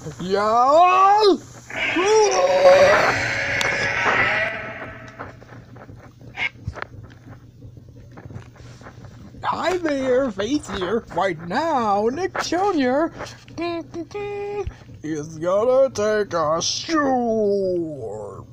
Yeah. Hi there, Faith here. Right now, Nick Jr. is gonna take a shower.